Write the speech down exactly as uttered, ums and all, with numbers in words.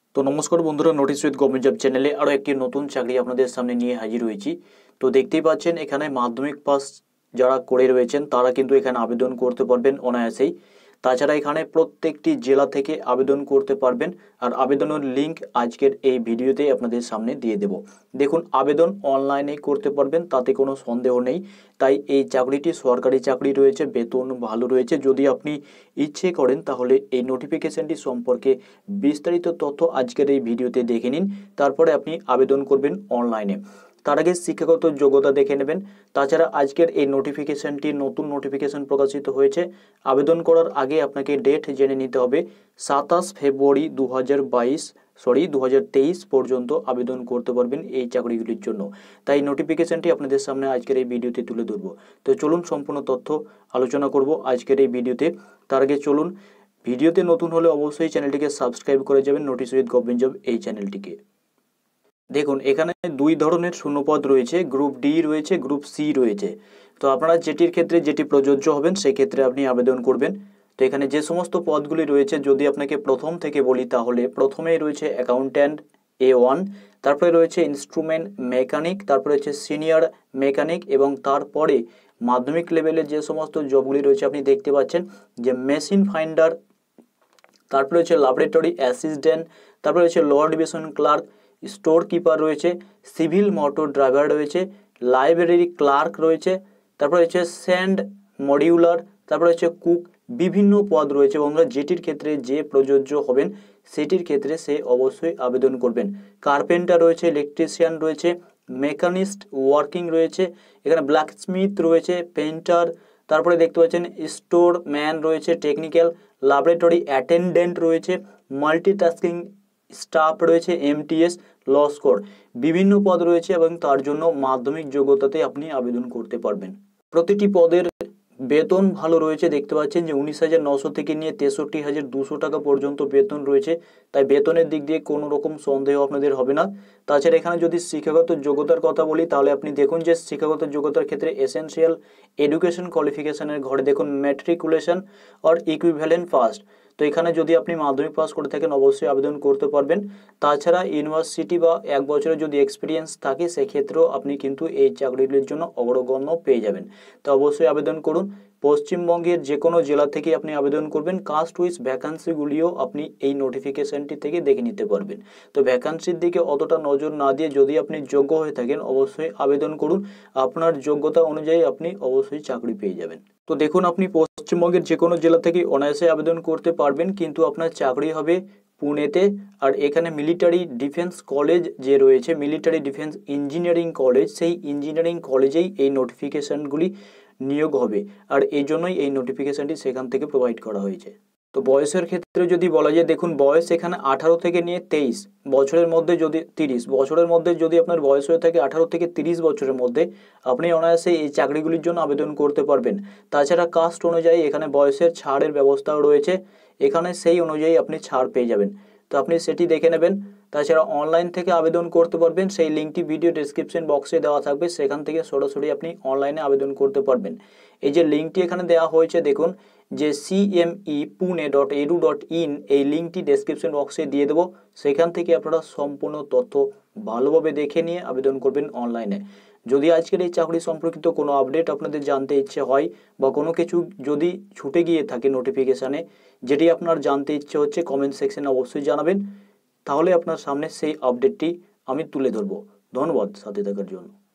তো নমস্কার বন্ধুরা, নোটিস উইথ গভর্নমেন্ট জব চ্যানেলে আরও একটি নতুন চাকরি আপনাদের সামনে নিয়ে হাজির হয়েছি। তো দেখতেই পাচ্ছেন এখানে মাধ্যমিক পাস যারা করে রয়েছেন তারা কিন্তু এখানে আবেদন করতে পারবেন অনায়াসেই। তাছাড়া এখানে প্রত্যেকটি জেলা থেকে আবেদন করতে পারবেন, আর আবেদনের লিঙ্ক আজকের এই ভিডিওতে আপনাদের সামনে দিয়ে দেব। দেখুন, আবেদন অনলাইনে করতে পারবেন, তাতে কোনো সন্দেহ নেই। তাই এই চাকরিটি সরকারি চাকরি রয়েছে, বেতন ভালো রয়েছে। যদি আপনি ইচ্ছে করেন তাহলে এই নোটিফিকেশনটি সম্পর্কে বিস্তারিত তথ্য আজকের এই ভিডিওতে দেখে নিন, তারপরে আপনি আবেদন করবেন অনলাইনে। তার আগে শিক্ষাগত যোগ্যতা দেখে নেবেন। তাছাড়া আজকের এই নোটিফিকেশনটি নতুন নোটিফিকেশন প্রকাশিত হয়েছে। আবেদন করার আগে আপনাকে ডেট জেনে নিতে হবে। সাতাশ ফেব্রুয়ারি দু হাজার বাইশ সরি দু হাজার তেইশ পর্যন্ত আবেদন করতে পারবেন এই চাকরিগুলির জন্য। তাই নোটিফিকেশনটি আপনাদের সামনে আজকের এই ভিডিওতে তুলে ধরবো। তো চলুন সম্পূর্ণ তথ্য আলোচনা করব আজকের এই ভিডিওতে। তার আগে চলুন, ভিডিওতে নতুন হলে অবশ্যই চ্যানেলটিকে সাবস্ক্রাইব করে যাবেন, নোটিস উইথ গভর্নমেন্ট জব এই চ্যানেলটিকে। দেখুন, এখানে দুই ধরনের শূন্যপদ রয়েছে, গ্রুপ ডি রয়েছে, গ্রুপ সি রয়েছে। তো আপনারা যেটির ক্ষেত্রে যেটি প্রযোজ্য হবেন সেই ক্ষেত্রে আপনি আবেদন করবেন। তো এখানে যে সমস্ত পদগুলি রয়েছে যদি আপনাকে প্রথম থেকে বলি, তাহলে প্রথমেই রয়েছে অ্যাকাউন্ট্যান্ট এ ওয়ান, তারপরে রয়েছে ইনস্ট্রুমেন্ট মেকানিক, তারপরে হচ্ছে সিনিয়র মেকানিক, এবং তারপরে মাধ্যমিক লেভেলের যে সমস্ত জবগুলি রয়েছে আপনি দেখতে পাচ্ছেন যে মেশিন ফাইন্ডার, তারপরে হচ্ছে ল্যাবরেটরি অ্যাসিস্ট্যান্ট, তারপরে হচ্ছে lower division clerk, store keeper রয়েছে, সিভিল মোটর ড্রাইভার রয়েছে, লাইব্রেরি ক্লার্ক রয়েছে, তারপরে হচ্ছে স্যান্ড মডিউলার, তারপরে হচ্ছে কুক। বিভিন্ন পদ রয়েছে বন্ধুরা, যেটির ক্ষেত্রে যে প্রযোজ্য হবেন সেটির ক্ষেত্রে সে অবশ্যই আবেদন করবেন। কার্পেন্টার রয়েছে, ইলেকট্রিশিয়ান রয়েছে, মেকানিস্ট ওয়ার্কিং রয়েছে, এখানে ব্ল্যাকস্মিথ রয়েছে, পেন্টার, তারপরে দেখতে পাচ্ছেন স্টোর ম্যান রয়েছে, টেকনিক্যাল, ল্যাবরেটরি অ্যাটেন্ডেন্ট রয়েছে, মাল্টিটাস্কিং স্টাফ রয়েছে, এমটিএস, ল স্কোর। বিভিন্ন পদ রয়েছে এবং তার জন্য মাধ্যমিক যোগ্যতাতে আপনি আবেদন করতে পারবেন। প্রতিটি পদের বেতন ভালো রয়েছে, দেখতে পাচ্ছেন যে উনিশ হাজার নশো থেকে নিয়ে তেষট্টি হাজার দুশো টাকা পর্যন্ত বেতন রয়েছে। তাই বেতনের দিক দিয়ে কোনো রকম সন্দেহ আপনাদের হবে না। তাছাড়া এখানে যদি শিক্ষাগত যোগ্যতার কথা বলি, তাহলে আপনি দেখুন যে শিক্ষাগত যোগ্যতার ক্ষেত্রে এসেনশিয়াল এডুকেশন কোয়ালিফিকেশনের ঘরে দেখুন ম্যাট্রিকুলেশন অর ইকুইভ্যালেন্ট ফার্স্ট। তো এখানে যদি আপনি মাধ্যমিক পাস করে থাকেন অবশ্যই আবেদন করতে পারবেন। তাছাড়া ইউনিভার্সিটি বা এক বছরের যদি এক্সপিরিয়েন্স থাকে সেক্ষেত্রেও আপনি কিন্তু এই চাকরিগুলির জন্য অগ্রগণ্য পেয়ে যাবেন। তো অবশ্যই আবেদন করুন। পশ্চিমবঙ্গের যে কোনো জেলা থেকে আপনি আবেদন করবেন। কাস্ট উইজ ভ্যাকান্সিগুলিও আপনি এই নোটিফিকেশনটি থেকে দেখে নিতে পারবেন। তো ভ্যাকান্সির দিকে অতটা নজর না দিয়ে যদি আপনি যোগ্য হয়ে থাকেন অবশ্যই আবেদন করুন। আপনার যোগ্যতা অনুযায়ী আপনি অবশ্যই চাকরি পেয়ে যাবেন। তো দেখুন, আপনি পশ্চিমবঙ্গের যে কোনো জেলা থেকে অনায়াসে আবেদন করতে পারবেন, কিন্তু আপনার চাকরি হবে পুনেতে। আর এখানে মিলিটারি ডিফেন্স কলেজ যে রয়েছে, মিলিটারি ডিফেন্স ইঞ্জিনিয়ারিং কলেজ, সেই ইঞ্জিনিয়ারিং কলেজেই এই নোটিফিকেশানগুলি নিয়োগ হবে। আর এই জন্যই এই নোটিফিকেশানটি সেখান থেকে প্রোভাইড করা হয়েছে। তো বয়সের ক্ষেত্রে যদি বলা যায়, দেখুন বয়স এখানে আঠারো থেকে নিয়ে তেইশ বছরের মধ্যে, যদি তিরিশ বছরের মধ্যে যদি আপনার বয়স হয়ে থাকে আঠারো থেকে তিরিশ বছরের মধ্যে, আপনি অনায়াসে এই চাকরিগুলির জন্য আবেদন করতে পারবেন। তাছাড়া কাস্ট অনুযায়ী এখানে বয়সের ছাড়ের ব্যবস্থাও রয়েছে, এখানে সেই অনুযায়ী আপনি ছাড় পেয়ে যাবেন। তো আপনি সেটি দেখে নেবেন। তাছাড়া অনলাইন থেকে আবেদন করতে পারবেন, সেই লিঙ্কটি ভিডিও ডেসক্রিপশন বক্সে দেওয়া থাকবে, সেখান থেকে সরাসরি আপনি অনলাইনে আবেদন করতে পারবেন। এই যে লিঙ্কটি এখানে দেওয়া হয়েছে দেখুন, যে CME Pune dot edu dot in, এই লিঙ্কটি ডেসক্রিপশন বক্সে দিয়ে দেবো। সেখান থেকে আপনারা সম্পূর্ণ তথ্য ভালোভাবে দেখে নিয়ে আবেদন করবেন অনলাইনে। যদি আজকের এই চাকরি সম্পর্কিত কোনো আপডেট আপনাদের জানতে ইচ্ছে হয় বা কোনো কিছু যদি ছুটে গিয়ে থাকে নোটিফিকেশানে, যেটি আপনার জানতে ইচ্ছে হচ্ছে, কমেন্ট সেকশনে অবশ্যই জানাবেন। তাহলে আপনার সামনে সেই আপডেটটি আমি তুলে ধরবো। ধন্যবাদ সাথে থাকার জন্য।